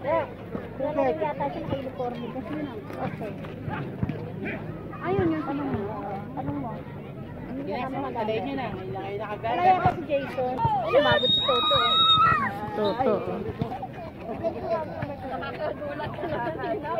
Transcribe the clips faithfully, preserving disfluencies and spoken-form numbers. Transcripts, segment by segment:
Kaya yata siya naka-uniform kasi yun ang okay. Ayun yung tanong mo. Tanong mo. Hindi na makalala niyo na. Wala yata si Jason. Ay, lumabot si Toto. Toto. Nakakagulat ka na.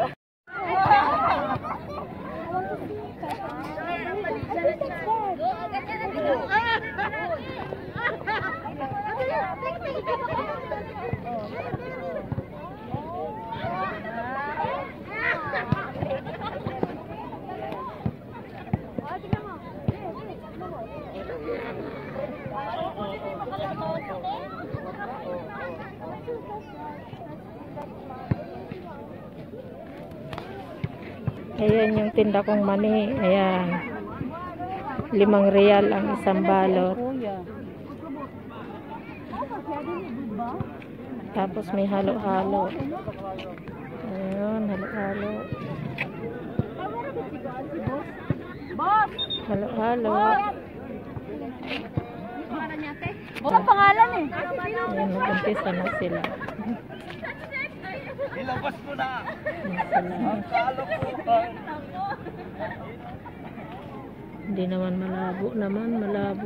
Ayan yung tinda kong mani. Ayan. Limang real ang isang balot. Tapos may halo-halo. Ayan, halo-halo. Halo-halo. Ang pangalan eh. Ayan, mag-umpisa na sila. Ilabas mo na. Hindi naman malabo naman, malabo.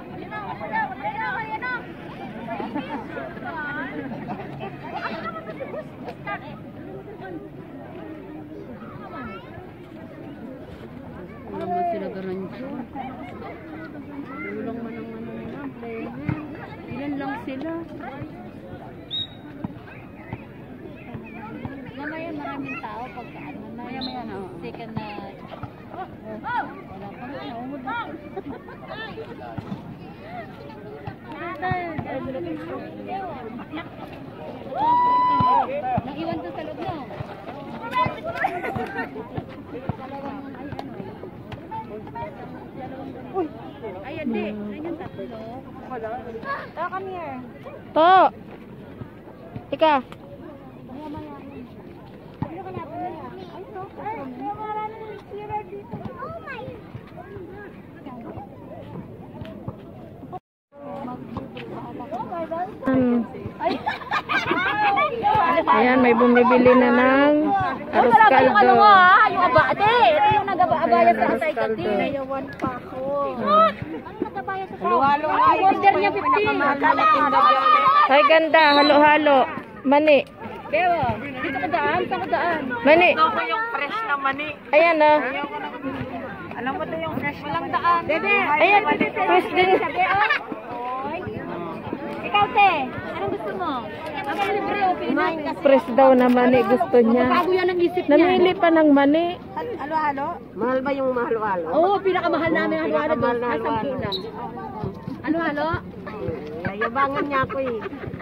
Alam mo sila garansyo. Ulang man ang ano nila. Ilan lang sila. Mamaya maraming tao pagka ano. Mamaya maya na. Second na. Wala pa rin. Naumod na. Naiwan doon sa loob na. Ayan di. Ayan yung tatlo. To, come here. To! Ika! Ayan, may bumibili na ng arroz caldo. Yung abate. Ito yung nag-abaya sa asay kasi. Nayawan pa ako. Ano nag-abaya sa asay? Halo-halo. Order niya fifteen. Ay, ganda. Halo-halo. Mani. Bewa. Dito ka daan. Saan ka daan? Mani. Ito ko yung fresh na mani. Ayan na. Alam mo ito yung fresh lang daan. Bebe. Ayan, fresh din. Ikaw, te. Anong gusto mo? Ang libre o Pilipinas kasi. Fresh daw na mani gusto niya. Bago yan ang isip niya. Namili pa ng mani. Halo-halo? Mahal ba yung mahalo-halo? Oo, pinakamahal namin ang halo-halo doon. Pinakamahal na Asang halo-halo. kulang. Halo-halo? Yayabangan niya ako eh.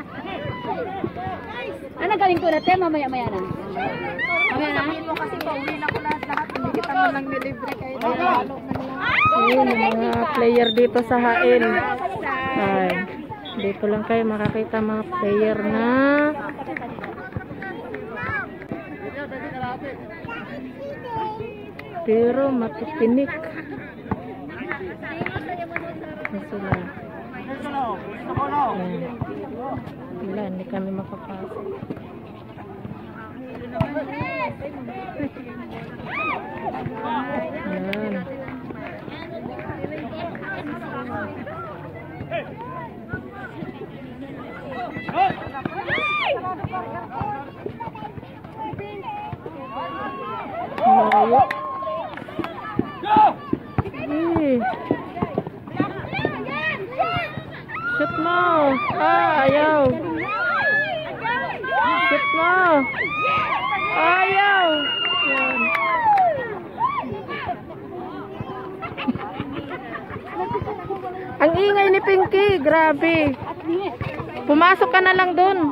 Ano gawin ko na, te? Mamaya-maya na. Mamaya na? Sabihin mo kasi pauwi na ko lahat-lahat. Hindi kita mo lang nilibre kayo. Halo-halo na lang. Ayun, yung mga player dito sa Hain. Ay, dito lang kayo makakita mga player na pero matitinik. Sila. Ayan. Wala, hindi kami makapasok. Ayan. Malayo. Eh. Shoot mo. Ah, ayaw. Shoot mo. Ayaw. Yan. Ang ingay ni Pinky, grabe. Pumasok ka na lang dun.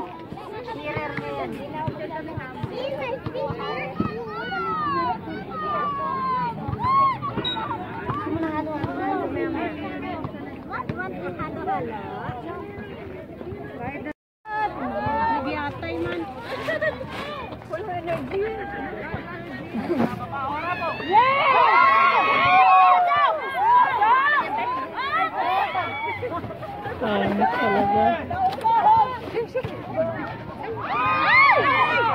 Nagyatay man. Full energy. Pangit talaga.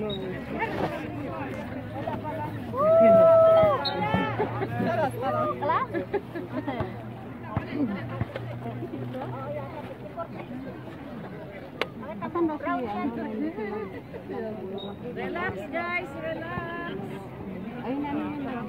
Relax guys, relax. Ayun na naman.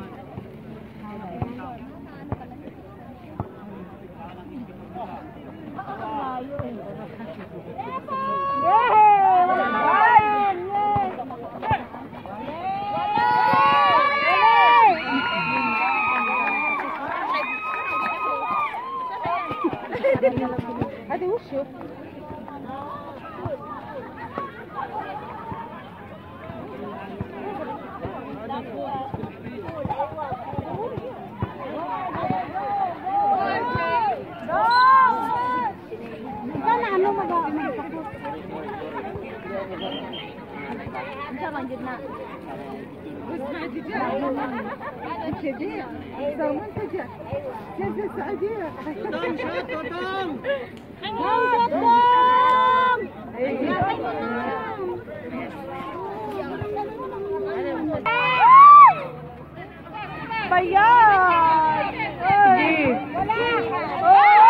Ate Usyo. Ano mag-aamay pa po? Isa manjud na. Zaman saja. Saya saja. Totong, shot, totong! Totong! Bayan! Sige. Wala!